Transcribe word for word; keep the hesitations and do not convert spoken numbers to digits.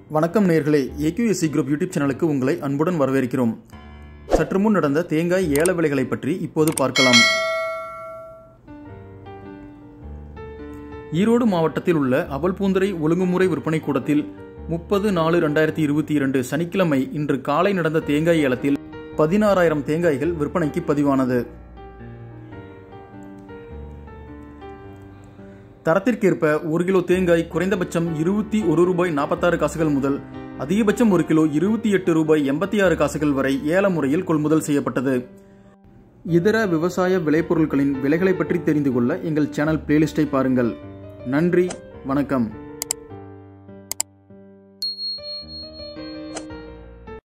வணக்கம் நேயர்களே, AQSC group YouTube சேனலுக்கு உங்களை அன்புடன் வரவேற்கிறோம். சற்று முன் நடந்த தேங்காய் ஏல விலைகளை பற்றி இப்போது பார்க்கலாம். ஈரோடு மாவட்டத்தில் உள்ள அவல்பூந்துறை ஒழுங்குமுறை விற்பனை கூடத்தில் முப்பது நாலு ரெண்டாயிரத்தி இருபத்தி இரண்டு சனிக்கிழமை இன்று காலை நடந்த தேங்காய் ஏலத்தில் பதினாறாயிரம் தேங்காய்கள் விற்பனைக்கு பதிவானது. தரத்திற்கேற்ப ஒரு கிலோ தேங்காய் குறைந்தபட்சம் இருபத்தி ஒரு ரூபாய் நாற்பத்தாறு காசுகள் முதல் அதிகபட்சம் ஒரு கிலோ இருபத்தி எட்டு ரூபாய் எண்பத்தி ஆறு காசுகள் வரை ஏல முறையில் கொள்முதல் செய்யப்பட்டது. இதர விவசாய விளைபொருட்களின் விலைகளை பற்றி தெரிந்து கொள்ள எங்கள் சேனல் பிளேலிஸ்டை பாருங்கள். நன்றி, வணக்கம்.